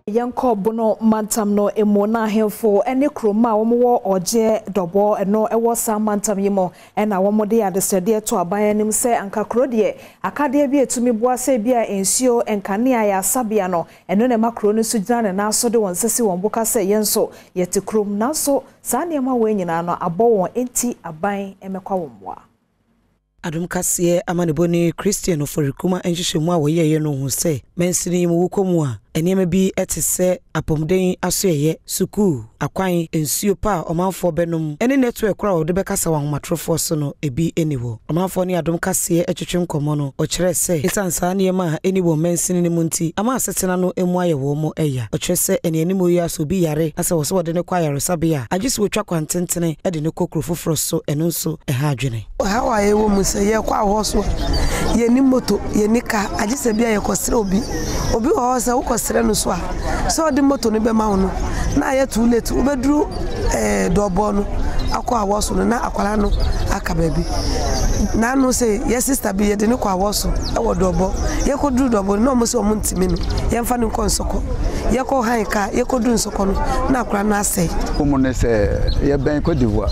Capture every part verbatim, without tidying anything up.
Yanko bono mantam no emo na hemfo ene kroma womo oje Dorbor eno ewo sam mantam yimo ena womo de adesede to aban nim se anka krode akade bi etumi boase bia ensio enkanea ya sabia no eno ne makro no sugina na so de won sese won boka se yenso yete krom na so sa ne ma we nyina no abo won enti aban emekwa wonwa Adom kase amaneboni Christian oforikuma enhwehwemu a woyeye no hu se mensini mu wukomu a enema bi etese apomden asoeye suku akwan ensuo pa omanfo benom ene network kra wo de bekasa wa homatrofo so no ebi eniwo omanfo ne Adom kase etwetwe nkomo no o kire se esansa ne ma eniwo mensini ne munti ama asetena no emu ayewo mo eya o kire se ene enimo yi aso bi yare ase wo so wo de ne kwa yare sabia agisi wo twa kwantentene e de ne kokro foforo so eno nso e ha adwene how are you musa ye kwa hoso ye ni moto ye ni ka agise bia ye kosere obi obi ho se wo kosere no so a so de moto no be ma wono na ye too late wo bedru eh Dorbor no akwa hoso no na akwala no aka baby na no se ye sister bi ye de ne kwa hoso e wo Dorbor ye ko dru Dorbor no mo se o muntimi no ye mfa ne kon soko ye ko han ka ye ko dru soko no na akwala na asai ko mo ne se ye ben ko diwa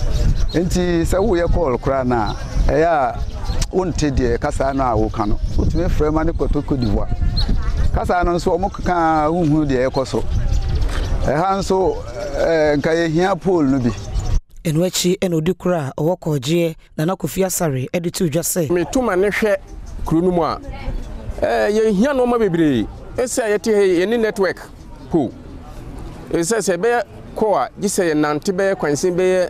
enti se wo ye call kra na eya wonte de kasa na wo ka no utime frema ne kotoko diwa kasa no nso omukaka hunhunu de ekoso e ha nso nka ye hia pole no bi enwachi enodi kra owo Korjee na na Kofi Asare editu dwase me tuma ne hwe kru no mu a eh ye hia no ma bebre ese ye te ye ni network po ese se be ko a gise ye nante be kwansin be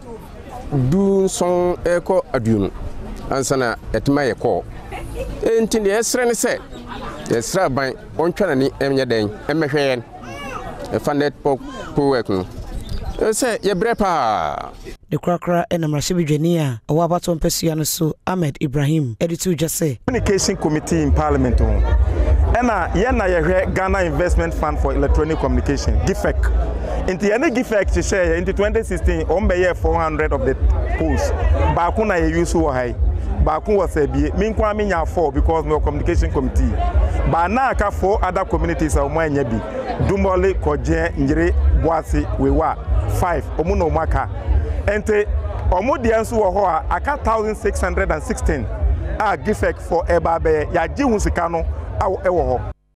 du son eko aduonu ansana etima ye ko enti ne esre ne se esra ban ontwana ni emye den emehwen e fanet po po work no ese ye brepa de krakra enamrashe bidwani a owa bato mpesua no so Ahmed Ibrahim editu jase communication committee in parliament on ena ye na ye hwe Ghana Investment Fund for Electronic Communication G I F E C inti any G I F E C to share into twenty sixteen on be four hundred of the posts ba ku na ye use wo hai ba ku was e bi me kwa me nya four because no communication committee ba na aka four other communities a mo anya bi Dorbor Korjee Njire Boase Wewa five omu no maka ente omu de enso wo ho a aka one thousand six hundred sixteen a G I F E C for eba be ya ji hu sika no a e wo ho